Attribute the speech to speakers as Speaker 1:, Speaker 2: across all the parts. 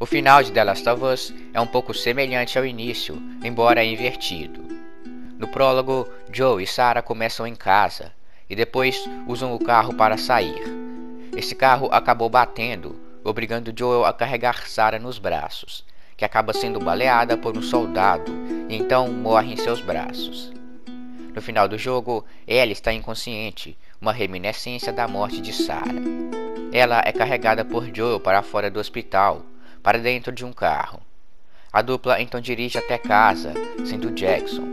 Speaker 1: O final de The Last of Us é um pouco semelhante ao início, embora invertido. No prólogo, Joel e Sarah começam em casa e depois usam o carro para sair. Esse carro acabou batendo, obrigando Joel a carregar Sarah nos braços, que acaba sendo baleada por um soldado e então morre em seus braços. No final do jogo, Ellie está inconsciente, uma reminiscência da morte de Sarah. Ela é carregada por Joel para fora do hospital, para dentro de um carro. A dupla então dirige até casa, sendo Jackson.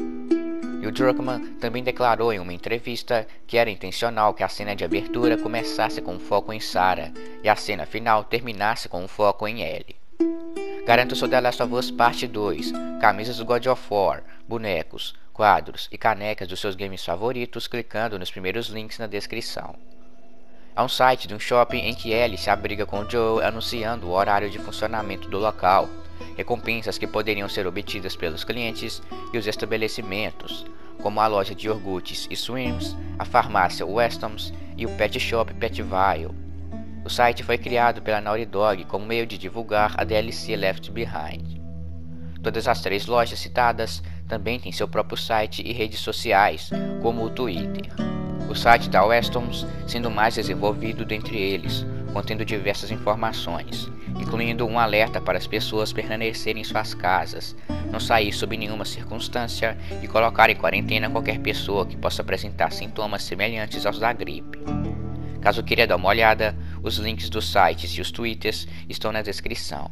Speaker 1: E o Druckmann também declarou em uma entrevista que era intencional que a cena de abertura começasse com um foco em Sarah e a cena final terminasse com um foco em Ellie. Garanto seu The Last of Us Parte 2, camisas do God of War, bonecos, quadros e canecas dos seus games favoritos clicando nos primeiros links na descrição. Há um site de um shopping em que Ellie se abriga com Joel anunciando o horário de funcionamento do local, recompensas que poderiam ser obtidas pelos clientes e os estabelecimentos, como a loja de iogurtes e Swims, a farmácia Weston's e o pet shop Petville. O site foi criado pela Naughty Dog como meio de divulgar a DLC Left Behind. Todas as 3 lojas citadas também têm seu próprio site e redes sociais, como o Twitter. O site da Weston's sendo o mais desenvolvido dentre eles, contendo diversas informações, incluindo um alerta para as pessoas permanecerem em suas casas, não sair sob nenhuma circunstância e colocar em quarentena qualquer pessoa que possa apresentar sintomas semelhantes aos da gripe. Caso queira dar uma olhada, os links dos sites e os twitters estão na descrição.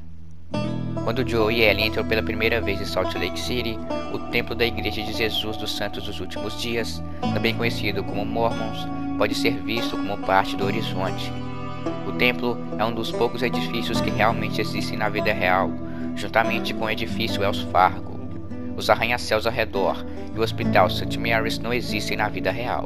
Speaker 1: Quando Joel e Ellie entram pela primeira vez em Salt Lake City, o templo da Igreja de Jesus dos Santos dos Últimos Dias, também conhecido como Mormons, pode ser visto como parte do horizonte. O templo é um dos poucos edifícios que realmente existem na vida real, juntamente com o edifício Wells Fargo. Os arranha-céus ao redor e o Hospital St. Mary's não existem na vida real.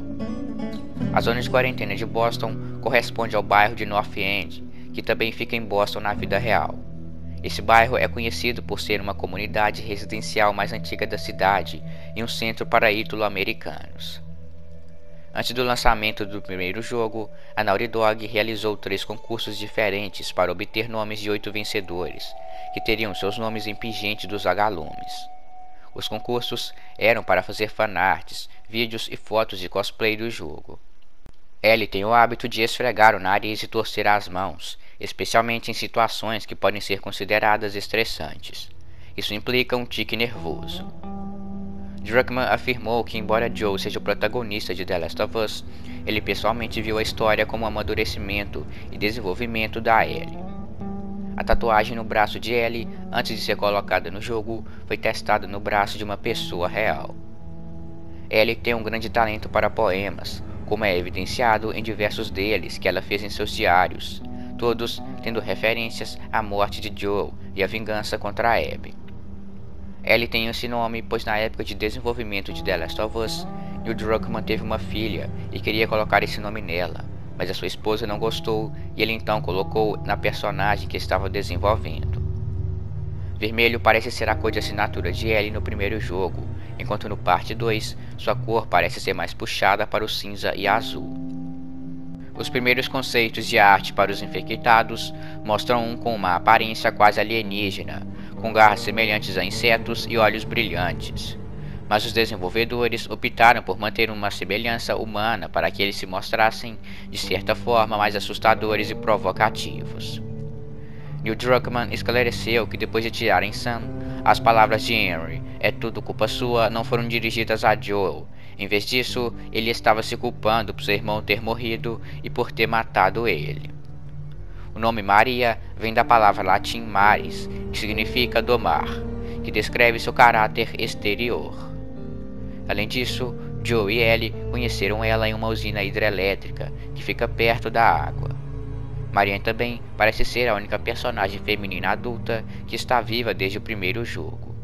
Speaker 1: A zona de quarentena de Boston corresponde ao bairro de North End, que também fica em Boston na vida real. Esse bairro é conhecido por ser uma comunidade residencial mais antiga da cidade e um centro para ítalo-americanos. Antes do lançamento do primeiro jogo, a Naughty Dog realizou 3 concursos diferentes para obter nomes de 8 vencedores, que teriam seus nomes em pingente dos vagalumes. Os concursos eram para fazer fanarts, vídeos e fotos de cosplay do jogo. Ellie tem o hábito de esfregar o nariz e torcer as mãos, especialmente em situações que podem ser consideradas estressantes. Isso implica um tique nervoso. Druckmann afirmou que, embora Joel seja o protagonista de The Last of Us, ele pessoalmente viu a história como um amadurecimento e desenvolvimento da Ellie. A tatuagem no braço de Ellie, antes de ser colocada no jogo, foi testada no braço de uma pessoa real. Ellie tem um grande talento para poemas, como é evidenciado em diversos deles que ela fez em seus diários, todos tendo referências à morte de Joel e à vingança contra Abby. Ellie tem esse nome pois na época de desenvolvimento de The Last of Us, Neil Druckmann teve uma filha e queria colocar esse nome nela, mas a sua esposa não gostou e ele então colocou na personagem que estava desenvolvendo. Vermelho parece ser a cor de assinatura de Ellie no primeiro jogo, enquanto no parte 2 sua cor parece ser mais puxada para o cinza e azul. Os primeiros conceitos de arte para os infectados mostram um com uma aparência quase alienígena, com garras semelhantes a insetos e olhos brilhantes. Mas os desenvolvedores optaram por manter uma semelhança humana para que eles se mostrassem, de certa forma, mais assustadores e provocativos. Neil Druckmann esclareceu que depois de tirarem Sam, as palavras de Henry, "é tudo culpa sua", não foram dirigidas a Joel. Em vez disso, ele estava se culpando por seu irmão ter morrido e por ter matado ele. O nome Maria vem da palavra latim maris, que significa do mar, que descreve seu caráter exterior. Além disso, Joel e Ellie conheceram ela em uma usina hidrelétrica que fica perto da água. Marianne também parece ser a única personagem feminina adulta que está viva desde o primeiro jogo.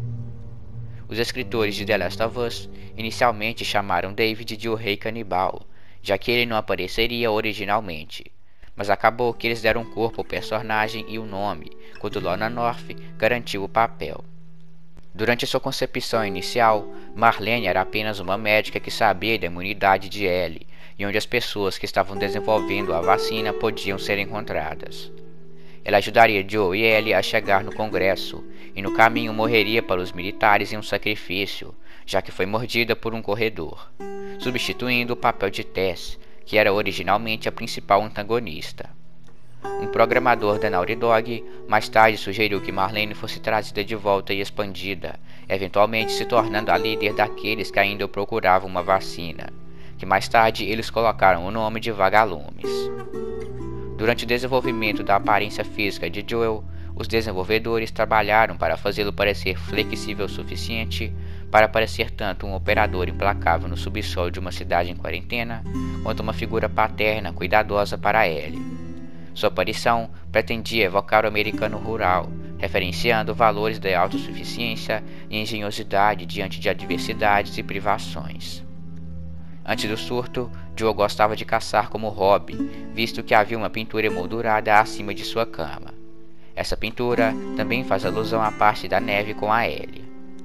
Speaker 1: Os escritores de The Last of Us inicialmente chamaram David de o Rei Canibal, já que ele não apareceria originalmente, mas acabou que eles deram corpo ao personagem e o nome, quando Lorna North garantiu o papel. Durante sua concepção inicial, Marlene era apenas uma médica que sabia da imunidade de Ellie e onde as pessoas que estavam desenvolvendo a vacina podiam ser encontradas. Ela ajudaria Joe e Ellie a chegar no Congresso, e no caminho morreria para os militares em um sacrifício, já que foi mordida por um corredor, substituindo o papel de Tess, que era originalmente a principal antagonista. Um programador da Naughty Dog mais tarde sugeriu que Marlene fosse trazida de volta e expandida, eventualmente se tornando a líder daqueles que ainda procuravam uma vacina, que mais tarde eles colocaram o nome de Vagalumes. Durante o desenvolvimento da aparência física de Joel, os desenvolvedores trabalharam para fazê-lo parecer flexível o suficiente para parecer tanto um operador implacável no subsolo de uma cidade em quarentena, quanto uma figura paterna cuidadosa para Ellie. Sua aparição pretendia evocar o americano rural, referenciando valores de autossuficiência e engenhosidade diante de adversidades e privações. Antes do surto, Joe gostava de caçar como hobby, visto que havia uma pintura emoldurada acima de sua cama. Essa pintura também faz alusão à parte da neve com a Ellie.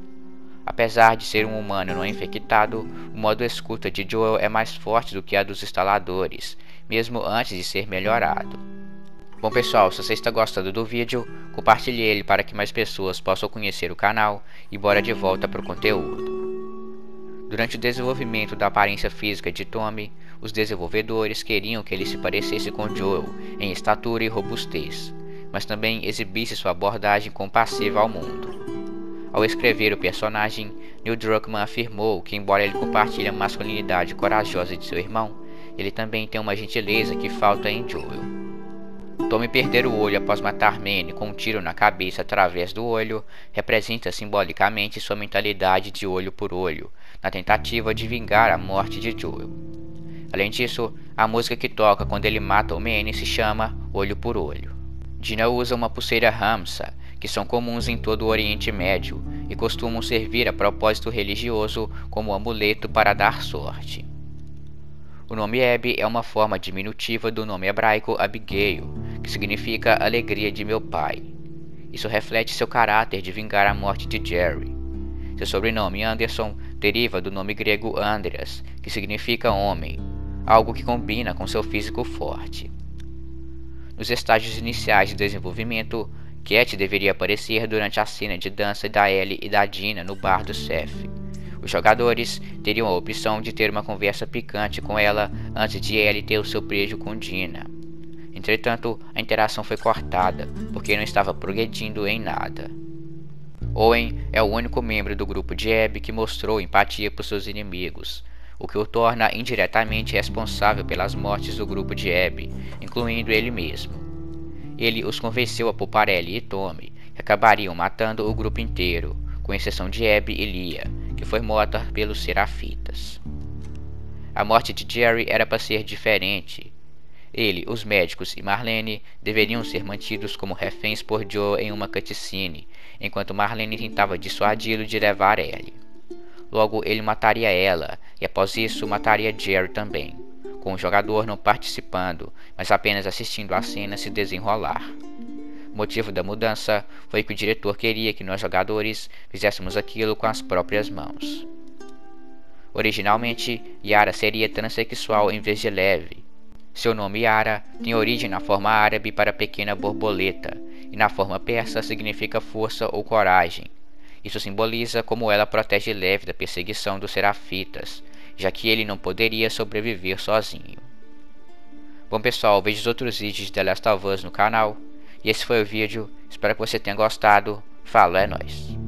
Speaker 1: Apesar de ser um humano não infectado, o modo escuta de Joel é mais forte do que a dos instaladores, mesmo antes de ser melhorado. Bom pessoal, se você está gostando do vídeo, compartilhe ele para que mais pessoas possam conhecer o canal e bora de volta para o conteúdo. Durante o desenvolvimento da aparência física de Tommy, os desenvolvedores queriam que ele se parecesse com Joel em estatura e robustez, mas também exibisse sua abordagem compassiva ao mundo. Ao escrever o personagem, Neil Druckmann afirmou que, embora ele compartilhe a masculinidade corajosa de seu irmão, ele também tem uma gentileza que falta em Joel. Tommy perder o olho após matar Manny com um tiro na cabeça através do olho representa simbolicamente sua mentalidade de olho por olho, na tentativa de vingar a morte de Joel. Além disso, a música que toca quando ele mata o Manny se chama Olho por Olho. Dina usa uma pulseira Hamsa, que são comuns em todo o Oriente Médio e costumam servir a propósito religioso como amuleto para dar sorte. O nome Abby é uma forma diminutiva do nome hebraico Abigail, que significa alegria de meu pai. Isso reflete seu caráter de vingar a morte de Jerry. Seu sobrenome Anderson deriva do nome grego Andreas, que significa homem, algo que combina com seu físico forte. Nos estágios iniciais de desenvolvimento, Cat deveria aparecer durante a cena de dança da Ellie e da Dina no bar do Seth. Os jogadores teriam a opção de ter uma conversa picante com ela antes de Ellie ter o seu beijo com Dina. Entretanto, a interação foi cortada, porque não estava progredindo em nada. Owen é o único membro do grupo de Abby que mostrou empatia por seus inimigos, o que o torna indiretamente responsável pelas mortes do grupo de Abby, incluindo ele mesmo. Ele os convenceu a poupar Ellie e Tommy, que acabariam matando o grupo inteiro, com exceção de Abby e Leah, que foi morta pelos Serafitas. A morte de Jerry era para ser diferente. Ele, os médicos e Marlene deveriam ser mantidos como reféns por Joe em uma cutscene, enquanto Marlene tentava dissuadi-lo de levar Ellie. Logo, ele mataria ela, e após isso mataria Jerry também, com o jogador não participando, mas apenas assistindo a cena se desenrolar. O motivo da mudança foi que o diretor queria que nós jogadores fizéssemos aquilo com as próprias mãos. Originalmente, Yara seria transexual em vez de leve. Seu nome Yara tem origem na forma árabe para pequena borboleta, e na forma persa significa força ou coragem. Isso simboliza como ela protege Levi da perseguição dos Serafitas, já que ele não poderia sobreviver sozinho. Bom pessoal, veja os outros vídeos de The Last of Us no canal. E esse foi o vídeo, espero que você tenha gostado. Falou, é nóis!